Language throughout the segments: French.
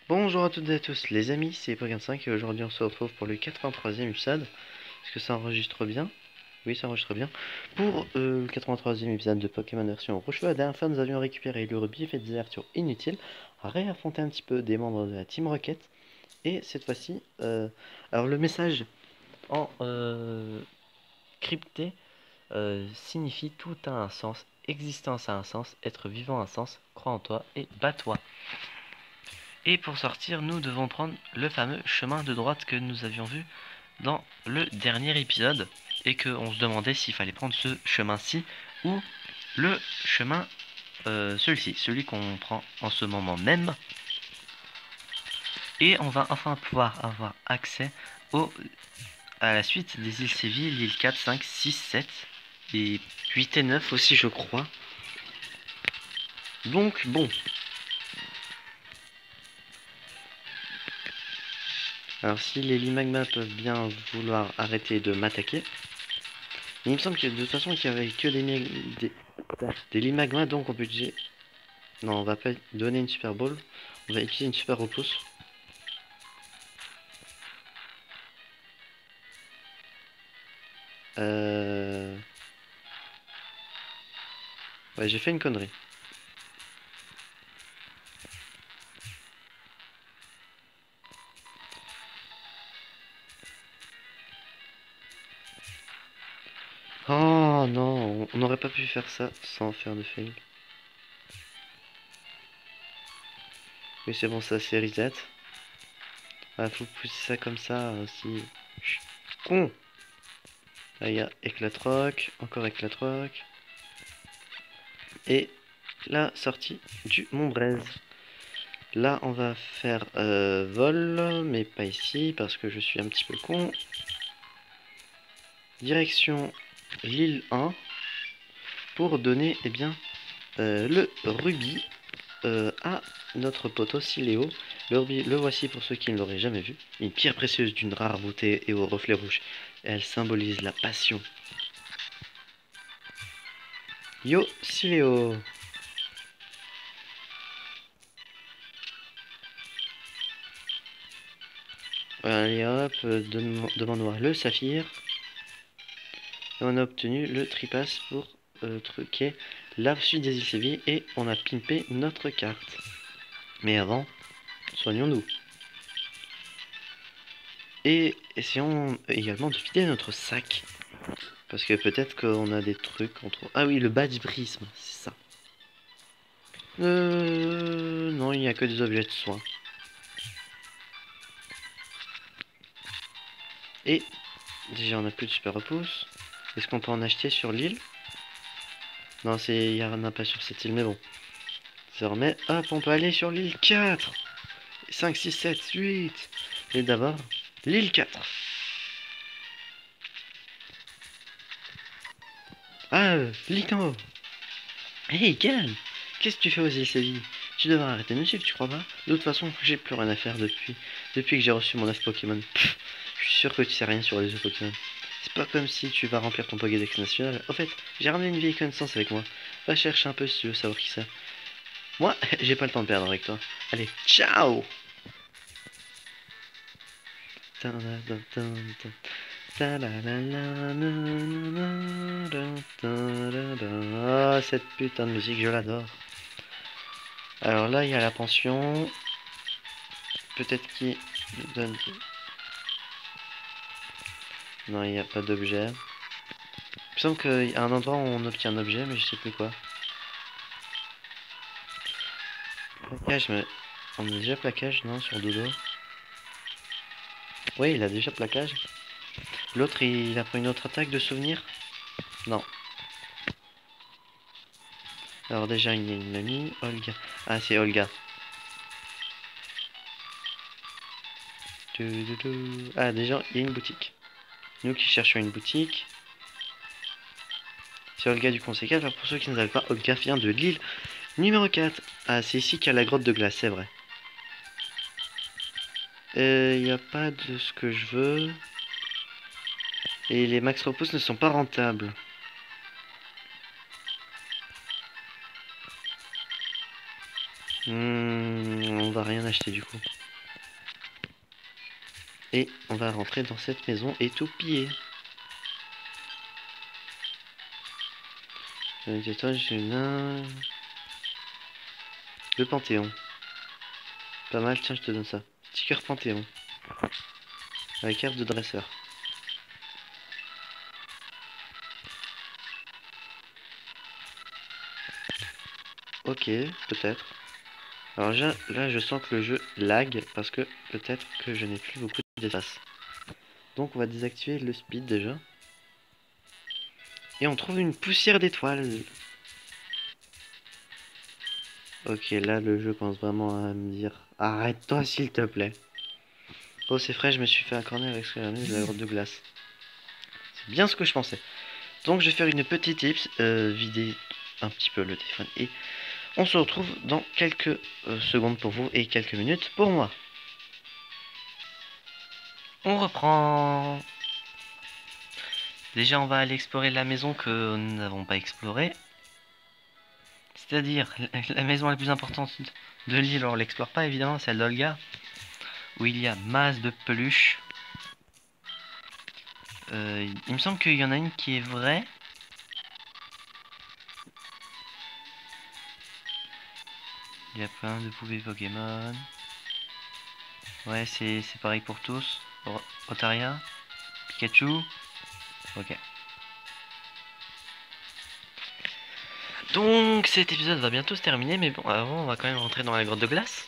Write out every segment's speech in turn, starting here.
Bonjour à toutes et à tous les amis, c'est Pokémon5 et aujourd'hui on se retrouve pour le 83e épisode. Est-ce que ça enregistre bien? Oui, ça enregistre bien. Pour le 83e épisode de Pokémon version rouge, la dernière fois nous avions récupéré le rubis, fait des allers-retours inutiles, réaffronté un petit peu des membres de la Team Rocket. Et cette fois-ci, alors le message en crypté signifie tout a un sens, existence a un sens, être vivant a un sens, crois en toi et bats-toi. Et pour sortir, nous devons prendre le fameux chemin de droite que nous avions vu dans le dernier épisode et qu'on se demandait s'il fallait prendre ce chemin-ci ou le chemin celui-ci, celui qu'on prend en ce moment même. Et on va enfin pouvoir avoir accès à la suite des îles Séville, l'île 4, 5, 6, 7 et 8 et 9 aussi je crois. Donc bon. Alors si les Limagma peuvent bien vouloir arrêter de m'attaquer, il me semble que de toute façon qu'il y avait que des Limagma, donc on peut utiliser... Non, on va pas donner une Super Ball, on va utiliser une Super Repousse. Ouais, j'ai fait une connerie. Oh non, on n'aurait pas pu faire ça sans faire de fail. Mais c'est bon, ça c'est reset. Ah, faut pousser ça comme ça aussi. Je suis con. Là, il y a éclat-roc, encore éclat-roc. Et la sortie du Montbraise. Là, on va faire vol, mais pas ici parce que je suis un petit peu con. Direction l'île 1 pour donner le rubis à notre poteau Siléo. Le rubis, le voici pour ceux qui ne l'auraient jamais vu. Une pierre précieuse d'une rare beauté et au reflet rouge. Elle symbolise la passion. Yo Siléo. Allez hop, demande-moi le saphir. Et on a obtenu le tripass pour truquer la suite des îles Séville et on a pimpé notre carte. Mais avant, soignons-nous. Et essayons également de vider notre sac. Parce que peut-être qu'on a des trucs entre... Ah oui, le badge prisme, c'est ça. Non, il n'y a que des objets de soins. Et déjà, on n'a plus de super repousse. Est-ce qu'on peut en acheter sur l'île? Non, il n'y en a pas sur cette île, mais bon. Désormais, hop, on peut aller sur l'île 4. 5, 6, 7, 8. Et d'abord, l'île 4. Ah, Lican. Hey, Galan, qu'est-ce que tu fais aux îles Séville? Tu devrais arrêter de me suivre, tu crois pas? De toute façon, j'ai plus rien à faire depuis que j'ai reçu mon œuf Pokémon. Pff, je suis sûr que tu sais rien sur les œufs Pokémon. C'est pas comme si tu vas remplir ton Pokédex national. Au fait, j'ai ramené une vieille connaissance avec moi. Va chercher un peu si tu veux savoir qui c'est. Moi, j'ai pas le temps de perdre avec toi. Allez, ciao! Ah, cette putain de musique, je l'adore. Alors là, il y a la pension. Peut-être qu'il donne... Non, il n'y a pas d'objet. Il me semble qu'il y a un endroit où on obtient un objet, mais je sais plus quoi. Plaquage, mais... On a déjà plaquage, non, sur Dodo? Oui, il a déjà plaquage. L'autre, il a pris une autre attaque de souvenir? Non. Alors déjà, il y a une mamie, Olga. Ah, c'est Olga. Ah, déjà, il y a une boutique. Nous qui cherchons une boutique. C'est Olga du Conseil 4. Alors pour ceux qui ne savent pas, Olga vient de l'île numéro 4. Ah, c'est ici qu'il y a la grotte de glace, c'est vrai. Il n'y a pas de ce que je veux. Et les max repousse ne sont pas rentables. On va rien acheter du coup. Et on va rentrer dans cette maison et tout piller. Le Panthéon. Pas mal, tiens, je te donne ça. Sticker Panthéon. Avec carte de dresseur. Ok, peut-être. Alors là, je sens que le jeu lag parce que peut-être que je n'ai plus beaucoup d'espace. Donc on va désactiver le speed déjà. Et on trouve une poussière d'étoiles. Ok, là le jeu commence vraiment à me dire arrête-toi s'il te plaît. Oh c'est frais, je me suis fait un corner avec ce que de la grotte de glace. C'est bien ce que je pensais. Donc je vais faire une petite tips, vider un petit peu le téléphone. Et on se retrouve dans quelques secondes pour vous et quelques minutes pour moi. On reprend. Déjà on va aller explorer la maison que nous n'avons pas explorée. C'est-à-dire la maison la plus importante de l'île, on l'explore pas évidemment, celle d'Olga. Où il y a masse de peluches. Il me semble qu'il y en a une qui est vraie. Il y a plein de poupées Pokémon. Ouais, c'est pareil pour tous. Otaria, Pikachu. Ok. Donc cet épisode va bientôt se terminer, mais bon, avant on va quand même rentrer dans la grotte de glace.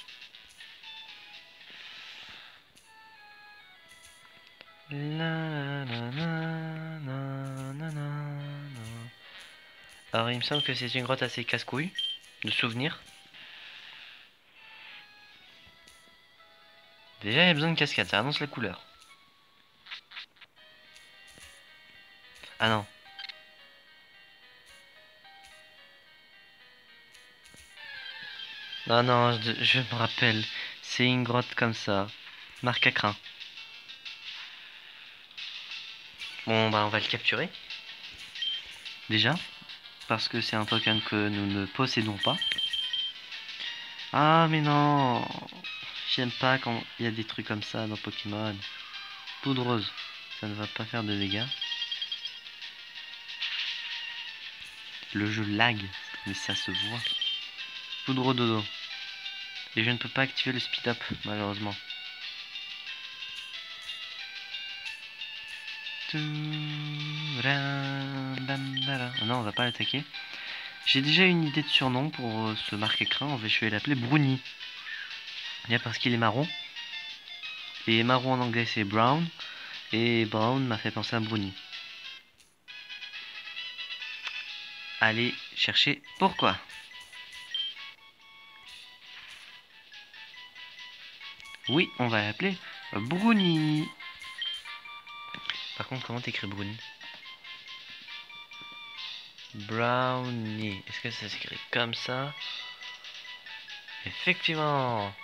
Alors il me semble que c'est une grotte assez casse-couille, de souvenirs. Déjà il y a besoin de cascade, ça annonce la couleur. Ah non. Non, non, je me rappelle. C'est une grotte comme ça. Marque à crin. Bon, bah on va le capturer. Déjà. Parce que c'est un token que nous ne possédons pas. Ah, mais non. J'aime pas quand il y a des trucs comme ça dans Pokémon. Poudreuse. Ça ne va pas faire de dégâts. Le jeu lag. Mais ça se voit. Poudre dodo. Et je ne peux pas activer le speed up, malheureusement. Non, on va pas l'attaquer. J'ai déjà une idée de surnom pour ce marque-écran. Je vais l'appeler Brownie. Parce qu'il est marron. Et marron en anglais c'est brown. Et brown m'a fait penser à Brownie. Allez chercher pourquoi. Oui, on va l'appeler Brownie. Par contre, comment t'écris Brownie? Brownie. Est-ce que ça s'écrit comme ça? Effectivement.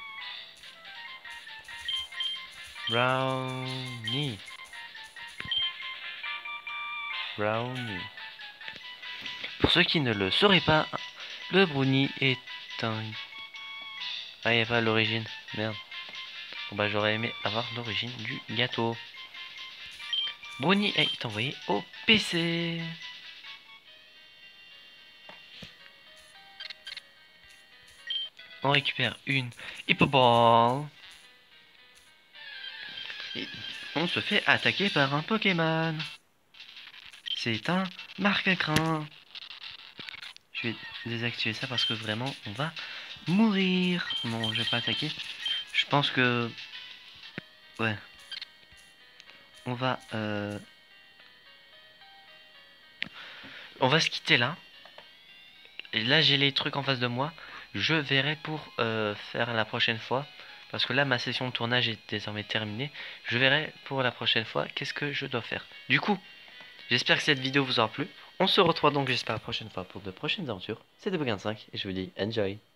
Brownie. Brownie. Pour ceux qui ne le sauraient pas, le brownie est un... Ah, il n'y a pas l'origine. Merde. Bon bah j'aurais aimé avoir l'origine du gâteau. Brownie est envoyé au PC. On récupère une Hippoball. Et on se fait attaquer par un Pokémon. C'est un marque-crin. Je vais désactiver ça parce que vraiment on va mourir. Non, je vais pas attaquer. Je pense que... Ouais. On va se quitter là. Et là j'ai les trucs en face de moi. Je verrai pour faire la prochaine fois. Parce que là ma session de tournage est désormais terminée. Je verrai pour la prochaine fois qu'est-ce que je dois faire. Du coup, j'espère que cette vidéo vous aura plu. On se retrouve donc j'espère la prochaine fois pour de prochaines aventures. C'était Pokémon 5 et je vous dis enjoy.